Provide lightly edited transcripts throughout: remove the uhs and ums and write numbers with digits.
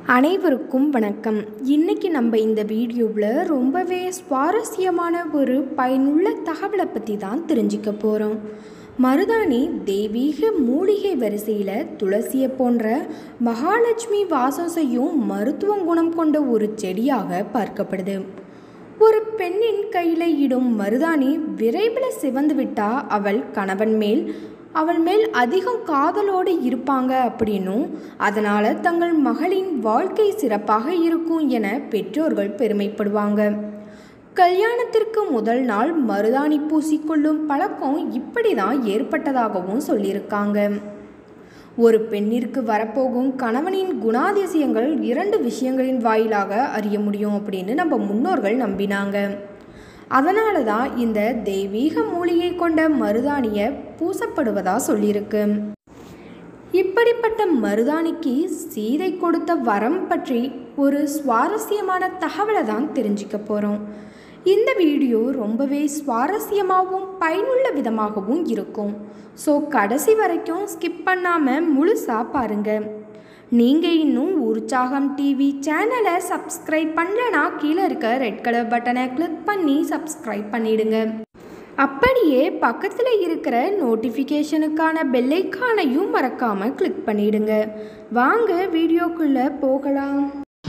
அனைவருக்கும் வணக்கம். இன்னைக்கு நம்ம இந்த வீடியோவில் ரொம்பவே சுவாரஸ்யமான ஒரு பயனுள்ள தகவலை பற்றி தான் தெரிஞ்சுக்க போகிறோம். மருதாணி தெய்வீக மூலிகை வரிசையில் துளசியை போன்ற மகாலட்சுமி வாசம் செய்யும் மருத்துவ குணம் கொண்ட ஒரு செடியாக பார்க்கப்படுது. ஒரு பெண்ணின் கையில் இடும் மருதாணி விரைவில் சிவந்து விட்டால் அவள் மேல் அதிகம் காதலோடு இருப்பாங்க அப்படின்னும், அதனால் தங்கள் மகளின் வாழ்க்கை சிறப்பாக இருக்கும் என பெற்றோர்கள் பெருமைப்படுவாங்க. கல்யாணத்திற்கு முதல் நாள் மருதாணி பூசிக்கொள்ளும் பழக்கம் இப்படி தான் ஏற்பட்டதாகவும் சொல்லியிருக்காங்க. ஒரு பெண்ணிற்கு வரப்போகும் கணவனின் குணாதிசயங்கள் 2 விஷயங்களின் வாயிலாக அறிய முடியும் அப்படின்னு நம்ம முன்னோர்கள் நம்பினாங்க. அதனால தான் இந்த தெய்வீக மூலிகை கொண்ட மருதாணியை பூசப்படுவதாக சொல்லியிருக்கு. இப்படிப்பட்ட மருதாணிக்கு சீதை கொடுத்த வரம் பற்றி ஒரு சுவாரஸ்யமான தகவலை தான் தெரிஞ்சுக்க போகிறோம். இந்த வீடியோ ரொம்பவே சுவாரஸ்யமாகவும் பயனுள்ள விதமாகவும் இருக்கும். ஸோ கடைசி வரைக்கும் ஸ்கிப் பண்ணாமல் முழுசாக பாருங்கள். நீங்கள் இன்னும் உற்சாகம் டிவி சேனலை சப்ஸ்கிரைப் பண்ணலனா கீழே இருக்க ரெட் கலர் பட்டனை கிளிக் பண்ணி சப்ஸ்கிரைப் பண்ணிடுங்க. அப்படியே பக்கத்தில் இருக்கிற நோட்டிஃபிகேஷனுக்கான பெல்லைக்கானையும் மறக்காமல் கிளிக் பண்ணிடுங்க. வாங்க வீடியோக்குள்ளே போகலாம்.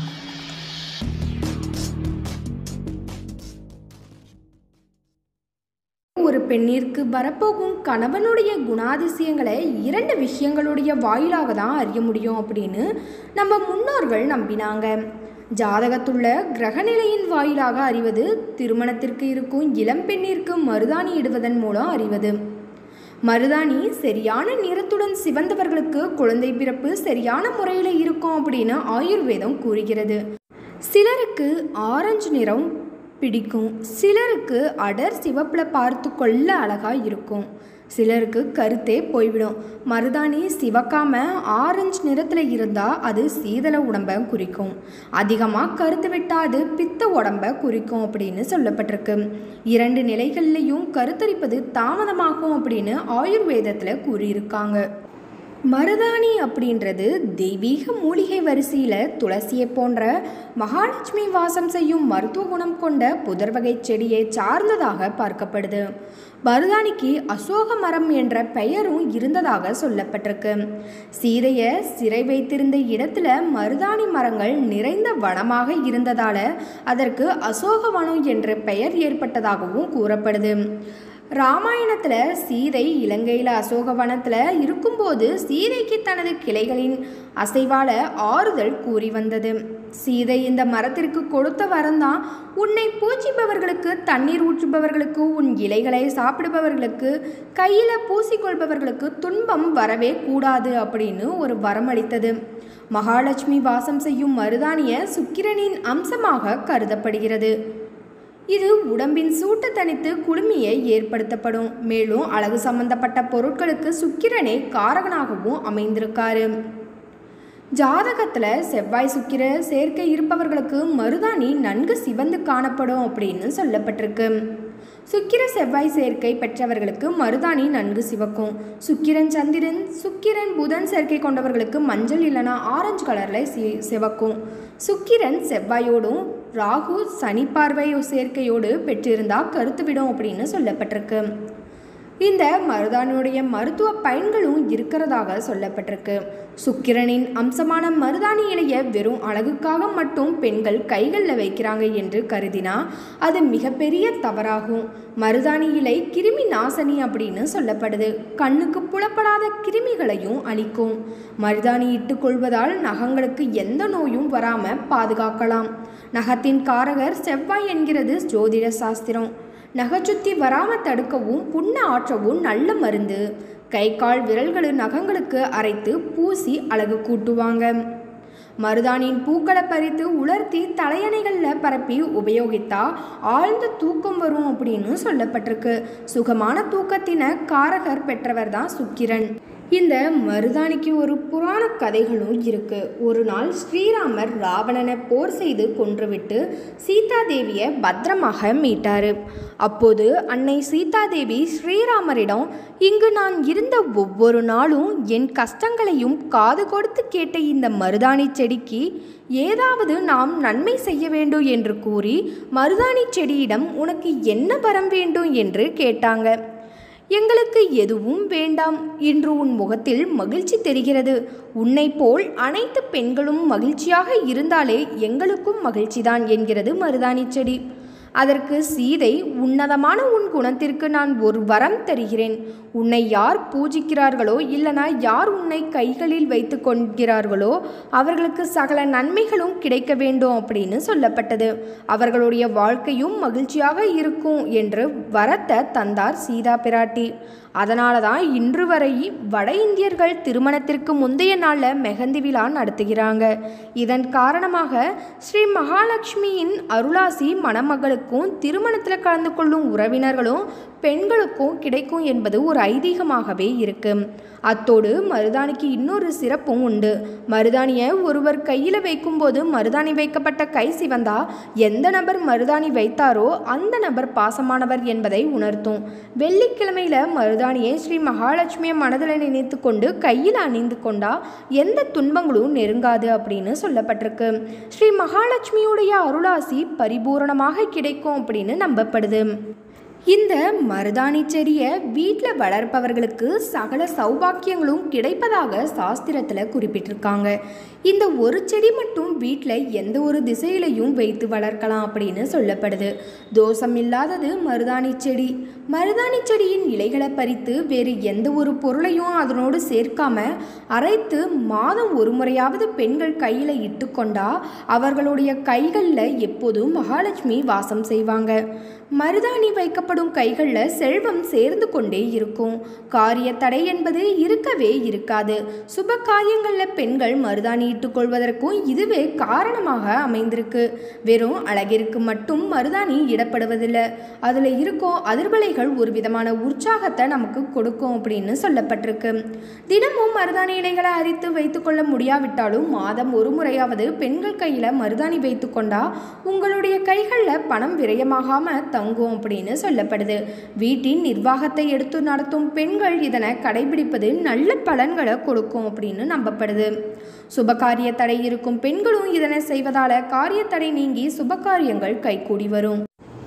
ஒரு பெண்ணிற்கு வரப்போகும் கணவனுடைய குணாதிசயங்களை 2 விஷயங்களுடைய வாயிலாக தான் அறிய முடியும் அப்படின்னு நம்ம முன்னோர்கள் நம்பினாங்க. ஜாதகத்துள்ள கிரகநிலையின் வாயிலாக அறிவது, திருமணத்திற்கு இருக்கும் இளம் பெண்ணிற்கு மருதாணி இடுவதன் மூலம் அறிவது. மருதாணி சரியான நிறத்துடன் சிவந்தவர்களுக்கு குழந்தை பிறப்பு சரியான முறையில் இருக்கும் அப்படின்னு ஆயுர்வேதம் கூறுகிறது. சிலருக்கு ஆரஞ்சு நிறம் பிடிக்கும், சிலருக்கு அடர் சிவப்பில் பார்த்து கொள்ள அழகாக இருக்கும், சிலருக்கு கருத்தே போய்விடும். மருதாணி சிவக்காம ஆரஞ்சு நிறத்தில் இருந்தால் அது சீதள உடம்பை குறிக்கும், அதிகமாக கருத்து விட்டால் அது பித்த உடம்பை குறிக்கும் அப்படின்னு சொல்லப்பட்டிருக்கு. 2 நிலைகள்லையும் கருத்தரிப்பது தாமதமாகும் அப்படின்னு ஆயுர்வேதத்தில் கூறியிருக்காங்க. மருதாணி அப்படின்றது தெய்வீக மூலிகை வரிசையில் துளசியை போன்ற மகாலட்சுமி வாசம் செய்யும் மருத்துவ குணம் கொண்ட புதர் வகை செடியை சார்ந்ததாக பார்க்கப்படுது. மருதாணிக்கு அசோக மரம் என்ற பெயரும் இருந்ததாக சொல்லப்பட்டிருக்கு. சீதையை சிறை வைத்திருந்த இடத்துல மருதாணி மரங்கள் நிறைந்த வனமாக இருந்ததால் அதற்கு அசோகவனம் என்ற பெயர் ஏற்பட்டதாகவும் கூறப்படுது. ராமாயணத்தில் சீதை இலங்கையில் அசோகவனத்தில் இருக்கும்போது சீதைக்கு தனது கிளைகளின் அசைவால ஆறுதல் கூறி வந்தது. சீதை இந்த மரத்திற்கு கொடுத்த வரம்தான், உன்னை பூஜிப்பவர்களுக்கு, தண்ணீர் ஊற்றுபவர்களுக்கு, உன் இலைகளை சாப்பிடுபவர்களுக்கு, கையில் பூசிக்கொள்பவர்களுக்கு துன்பம் வரவே கூடாது அப்படின்னு ஒரு வரம் அளித்தது. மகாலட்சுமி வாசம் செய்யும் மருதாணியை சுக்கிரனின் அம்சமாக கருதப்படுகிறது. இது உடம்பின் சூட்டை தணித்து குளுமையை ஏற்படுத்தப்படும். மேலும் அழகு சம்பந்தப்பட்ட பொருட்களுக்கு சுக்கிரனே காரகனாகவும் அமைந்திருக்காரு. ஜாதகத்தில் செவ்வாய் சுக்கிர சேர்க்கை இருப்பவர்களுக்கு மருதாணி நன்கு சிவந்து காணப்படும் அப்படின்னு சொல்லப்பட்டிருக்கு. சுக்கிர செவ்வாய் சேர்க்கை பெற்றவர்களுக்கு மருதாணி நன்கு சிவக்கும். சுக்கிரன் சந்திரன், சுக்கிரன் புதன் சேர்க்கை கொண்டவர்களுக்கு மஞ்சள் இல்லைனா ஆரஞ்சு கலரில் சிவக்கும். சுக்கிரன் செவ்வாயோடும் ராகு சனி பார்வை சேர்க்கையோடு பெற்றிருந்தால் கருத்துவிடும் அப்படின்னு சொல்லப்பட்டிருக்கு. இந்த மருதாணியுடைய மருத்துவ பயன்களும் இருக்கிறதாக சொல்லப்பட்டிருக்கு. சுக்கிரனின் அம்சமான மருதாணி இலையை வெறும் அழகுக்காக மட்டும் பெண்கள் கைகளில் வைக்கிறாங்க என்று கருதினா அது மிகப்பெரிய தவறாகும். மருதாணி இலை கிருமி நாசினி அப்படின்னு சொல்லப்படுது. கண்ணுக்கு புலப்படாத கிருமிகளையும் அழிக்கும். மருதாணி இட்டுக்கொள்வதால் நகங்களுக்கு எந்த நோயும் வராமல் பாதுகாக்கலாம். நகத்தின் காரகர் செவ்வாய் என்கிறது ஜோதிட சாஸ்திரம். நகைச்சுத்தி வராமல் தடுக்கவும் புண்ண ஆற்றவும் நல்ல மருந்து. கை கால் விரல்கள் நகங்களுக்கு அரைத்து பூசி அழகு கூட்டுவாங்க. மருதாணியின் பூக்களை பறித்து உலர்த்தி தலையணைகளில் பரப்பி உபயோகித்தா ஆழ்ந்த தூக்கம் வரும் அப்படின்னு சொல்லப்பட்டிருக்கு. சுகமான தூக்கத்தின காரகர் பெற்றவர் தான் சுக்கிரன். இந்த மருதாணிக்கு ஒரு புராண கதைகளும் இருக்கு. ஒரு நாள் ஸ்ரீராமர் ராவணனை போர் செய்து கொன்றுவிட்டு சீதாதேவியை பத்திரமாக மீட்டாரு. அப்போது அன்னை சீதாதேவி ஸ்ரீராமரிடம், இங்கு நான் இருந்த ஒவ்வொரு நாளும் என் கஷ்டங்களையும் காது கொடுத்து கேட்ட இந்த மருதாணி செடிக்கு ஏதாவது நாம் நன்மை செய்ய வேண்டும் என்று கூறி மருதாணி செடியிடம் உனக்கு என்ன வரம் வேண்டும் என்று கேட்டாங்க. எங்களுக்கு எதுவும் வேண்டாம், இன்று உன் முகத்தில் மகிழ்ச்சி தெரிகிறது. உன்னை போல் அனைத்து பெண்களும் மகிழ்ச்சியாக இருந்தாலே எங்களுக்கும் மகிழ்ச்சிதான் என்கிறது மருதாணி செடி. அதற்கு சீதை, உன்னதமான உன் குணத்திற்கு நான் ஒரு வரம் தருகிறேன். உன்னை யார் பூஜிக்கிறார்களோ இல்லைனா யார் உன்னை கைகளில் வைத்து கொள்கிறார்களோ அவர்களுக்கு சகல நன்மைகளும் கிடைக்க வேண்டும் அப்படின்னு சொல்லப்பட்டது. அவர்களுடைய வாழ்க்கையும் மகிழ்ச்சியாக இருக்கும் என்று வரத்தை தந்தார் சீதா பிராட்டி. அதனால தான் இன்று வரை வட இந்தியர்கள் திருமணத்திற்கு முந்தைய நாளில் மெஹந்தி விழா நடத்துகிறாங்க. இதன் காரணமாக ஸ்ரீ மகாலட்சுமியின் அருளாசி மணமகளுக்கும் திருமணத்தில் கலந்து கொள்ளும் உறவினர்களும் பெண்களுக்கும் கிடைக்கும் என்பது ஒரு ஐதீகமாகவே இருக்கு. அத்தோடு மருதாணிக்கு இன்னொரு சிறப்பும் உண்டு. மருதாணியை ஒருவர் கையில் வைக்கும்போது மருதாணி வைக்கப்பட்ட கை சிவந்தா எந்த நபர் மருதாணி வைத்தாரோ அந்த நபர் பாசமானவர் என்பதை உணர்த்தும். வெள்ளிக்கிழமையில மருதாணியை ஸ்ரீ மகாலட்சுமியை மனதில் நினைத்து கொண்டு கையில் அணிந்து கொண்டா எந்த துன்பங்களும் நெருங்காது அப்படின்னு சொல்லப்பட்டிருக்கு. ஸ்ரீ மகாலட்சுமியுடைய அருளாசி பரிபூரணமாக கிடைக்கும் அப்படின்னு நம்பப்படுது. இந்த மருதாணி செடியை வீட்டில் வளர்ப்பவர்களுக்கு சகல சௌபாக்கியங்களும் கிடைப்பதாக சாஸ்திரத்தில் குறிப்பிட்டிருக்காங்க. இந்த ஒரு செடி மட்டும் வீட்டில் எந்த ஒரு திசையிலையும் வைத்து வளர்க்கலாம் அப்படின்னு சொல்லப்படுது. தோஷம் இல்லாதது மருதாணி செடி. மருதாணி செடியின் இலைகளை பறித்து வேறு எந்த ஒரு பொருளையும் அதனோடு சேர்க்காம அரைத்து மாதம் ஒரு முறையாவது பெண்கள் கையில் இட்டுக்கொண்டா அவர்களுடைய கைகளில் எப்போதும் மகாலட்சுமி வாசம் செய்வாங்க. மருதாணி வைக்கப்படும் கைகளில் செல்வம் சேர்ந்து கொண்டே இருக்கும். காரிய தடை என்பது இருக்கவே இருக்காது. சுப காரியங்களில் பெண்கள் மருதாணி இட்டுக்கொள்வதற்கும் இதுவே காரணமாக அமைந்திருக்கு. வெறும் அழகிற்கு மட்டும் மருதாணி இடப்படுவதில்லை. அதில் இருக்கும் அதிர்வலைகள் ஒரு விதமான உற்சாகத்தை நமக்கு கொடுக்கும் அப்படின்னு சொல்லப்பட்டிருக்கு. தினமும் மருதாணி இலைகளை அரித்து வைத்துக்கொள்ள முடியாவிட்டாலும் மாதம் ஒரு முறையாவது பெண்கள் கையில் மருதாணி வைத்து கொண்டா உங்களுடைய கைகளில் பணம் விரயமாகாம தங்கும் அப்படின்னு சொல்லப்படுது. வீட்டின் நிர்வாகத்தை எடுத்து நடத்தும் பெண்கள் இதனை கடைபிடிப்பது நல்ல பலன்களை கொடுக்கும் அப்படின்னு நம்பப்படுது. சுபகாரிய தடை இருக்கும் பெண்களும் இதனை செய்வதால காரிய தடை நீங்கி சுபகாரியங்கள் கைகூடி வரும்.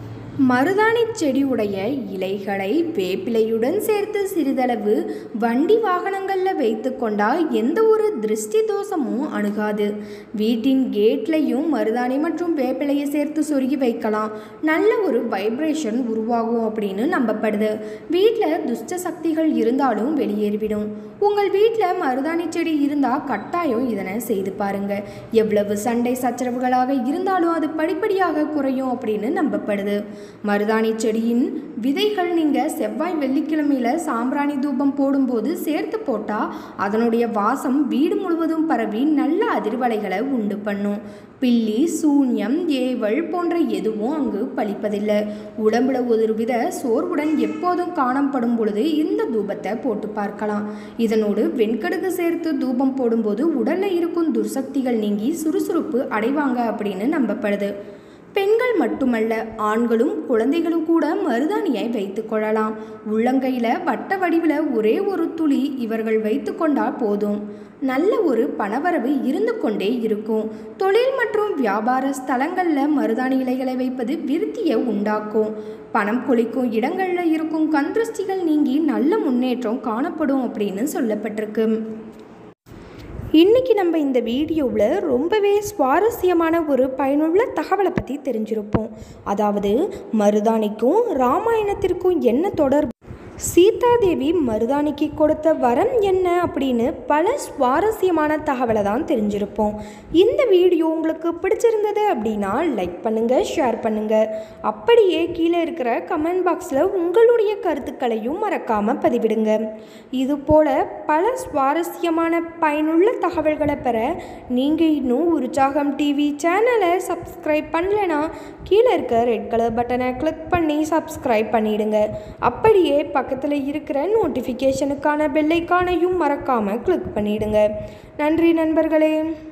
மருதாணி செடியுடைய இலைகளை வேப்பிலையுடன் சேர்த்து சிறிதளவு வண்டி வாகனங்களில் வைத்து கொண்டால் எந்த ஒரு திருஷ்டி தோஷமும் அணுகாது. வீட்டின் கேட்லையும் மருதாணி மற்றும் வேப்பிலையை சேர்த்து சொருகி வைக்கலாம். நல்ல ஒரு வைப்ரேஷன் உருவாகும் அப்படின்னு நம்பப்படுது. வீட்டில் துஷ்ட சக்திகள் இருந்தாலும் வெளியேறிவிடும். உங்கள் வீட்டில் மருதாணி செடி இருந்தால் கட்டாயம் இதனை செய்து பாருங்க. எவ்வளவு சண்டை சச்சரவுகளாக இருந்தாலும் அது படிப்படியாக குறையும் அப்படின்னு நம்பப்படுது. மருதாணி செடியின் விதைகள் நீங்கள் செவ்வாய் வெள்ளிக்கிழமையில் சாம்பிராணி தூபம் போடும்போது சேர்த்து போட்டால் அதனுடைய வாசம் வீடு முழுவதும் பரவி நல்ல அதிர்வலைகளை உண்டு பண்ணும். பில்லி, சூன்யம், ஏவல் போன்ற எதுவும் அங்கு பலிப்பதில்லை. உடம்புல ஒரு வித சோர்வுடன் எப்போதும் காணப்படும் பொழுது இந்த தூபத்தை போட்டு பார்க்கலாம். இதனோடு வெண்கடுகு சேர்த்து தூபம் போடும்போது உடலில் இருக்கும் துர்சக்திகள் நீங்கி சுறுசுறுப்பு அடைவாங்க அப்படின்னு நம்பப்படுது. பெண்கள் மட்டுமல்ல, ஆண்களும் குழந்தைகளும் கூட மருதாணியை வைத்து கொள்ளலாம். உள்ளங்கையில் வட்ட வடிவில் ஒரே ஒரு துளி இவர்கள் வைத்து கொண்டால் போதும். நல்ல ஒரு பணவரவு இருந்து கொண்டே இருக்கும். தொழில் மற்றும் வியாபார ஸ்தலங்களில் மருதாணி இலைகளை வைப்பது விருத்தியை உண்டாக்கும். பணம் கொளிக்கும் இடங்களில் இருக்கும் கந்திருஷ்டிகள் நீங்கி நல்ல முன்னேற்றம் காணப்படும் அப்படின்னு சொல்லப்பட்டிருக்கு. இன்றைக்கி நம்ம இந்த வீடியோவில் ரொம்பவே சுவாரஸ்யமான ஒரு பயனுள்ள தகவலை பற்றி தெரிஞ்சிருப்போம். அதாவது மருதாணிக்கும் ராமாயணத்திற்கும் என்ன தொடர்பு, சீதாதேவி மருதாணிக்கு கொடுத்த வரம் என்ன அப்படின்னு பல சுவாரஸ்யமான தகவலை தான் தெரிஞ்சிருப்போம். இந்த வீடியோ உங்களுக்கு பிடிச்சிருந்தது அப்படின்னா லைக் பண்ணுங்கள், ஷேர் பண்ணுங்கள். அப்படியே கீழே இருக்கிற கமெண்ட் பாக்ஸில் உங்களுடைய கருத்துக்களையும் மறக்காமல் பதிவிடுங்க. இதுபோல் பல சுவாரஸ்யமான பயனுள்ள தகவல்களை பெற நீங்கள் இன்னும் உற்சாகம் டிவி சேனலை சப்ஸ்கிரைப் பண்ணலைன்னா கீழே இருக்க ரெட் கலர் பட்டனை கிளிக் பண்ணி சப்ஸ்கிரைப் பண்ணிவிடுங்க. அப்படியே பக்கத்தில் பக்கத்தில் இருக்கிற நோட்டிஃபிகேஷனுக்கான பெல்லைக்கானையும் மறக்காமல் கிளிக் பண்ணிடுங்க. நன்றி நண்பர்களே.